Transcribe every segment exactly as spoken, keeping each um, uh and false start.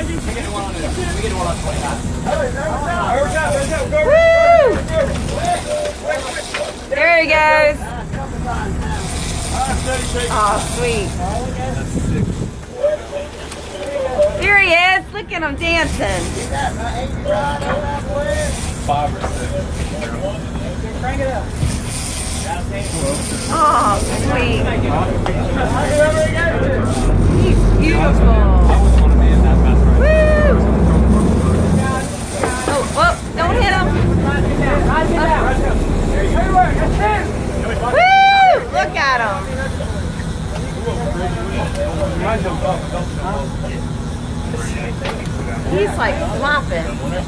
There he goes. Oh, sweet. Here he is. Look at him dancing. Five or six. Crank it up. Oh, sweet. He's beautiful. Woo! Oh, whoa, don't hit him. Woo! Look at him. He's like flopping.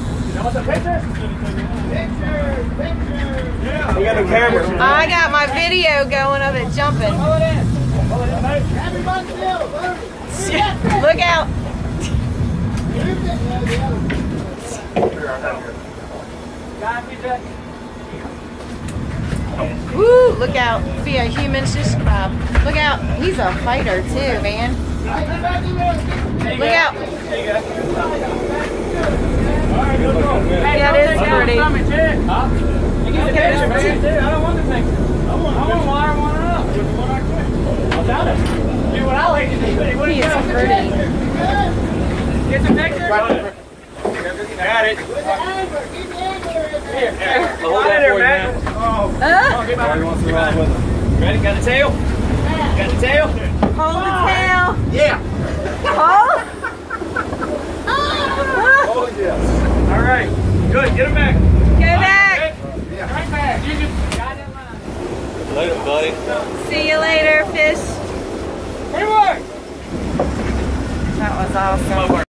You got the camera. I got my video going of it jumping. Look out. Woo, look out. Be a human subscribe. Look out. He's a fighter too, man. Look out. That is pretty. I don't want the picture. I want, I want wire one up. Without it. Do what I like to do. He is pretty. Get some picture? Got it. Here. Hold that for you, man. Oh. Uh, Ready? Got the tail? Got the tail? hold the tail. Yeah. Hold. Oh, yes. All right. Good. Get him back. Go back. Right back. You just got that line. Later, buddy. See you later, fish. Hey, boy. That was awesome.